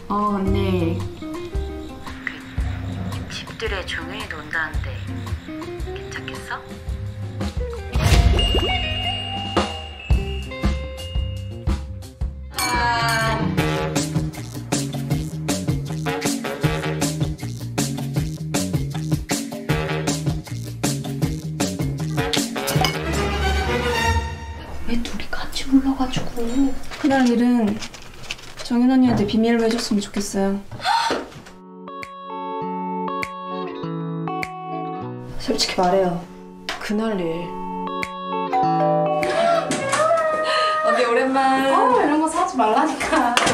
네. 집들에 종현이 논다는데 괜찮겠어? 왜 둘이 같이 불러가지고. 그날 일은 정연 언니한테 비밀로 해줬으면 좋겠어요. 솔직히 말해요. 그날 일. 언니 오랜만. 이런 거 사지 말라니까.